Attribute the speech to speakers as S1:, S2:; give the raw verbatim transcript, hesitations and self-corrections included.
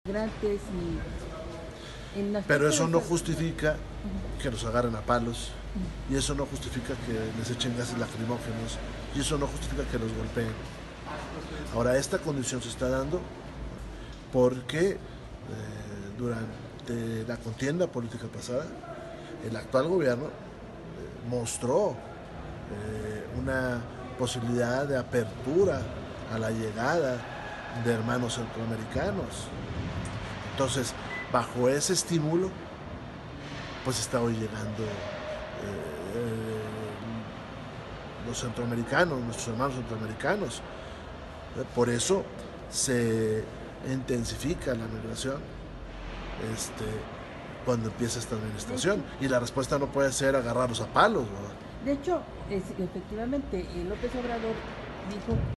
S1: Migrantes y en
S2: Pero
S1: aspecto
S2: eso
S1: de
S2: no
S1: seg-
S2: justifica
S1: Ujú,
S2: que los agarren a palos,
S1: ujú.
S2: y eso no justifica que les echen gases lacrimógenos, y eso no justifica que los golpeen. Ahora, esta condición se está dando porque eh, durante la contienda política pasada, el actual gobierno eh, mostró eh, una posibilidad de apertura a la llegada de hermanos centroamericanos. Entonces, bajo ese estímulo, pues está hoy llegando eh, eh, los centroamericanos, nuestros hermanos centroamericanos. Eh, Por eso se intensifica la migración este, cuando empieza esta
S1: De
S2: administración.
S1: hecho,
S2: Y la respuesta no puede ser agarrarlos a palos, ¿verdad?
S1: de hecho, es- efectivamente, eh, López Obrador dijo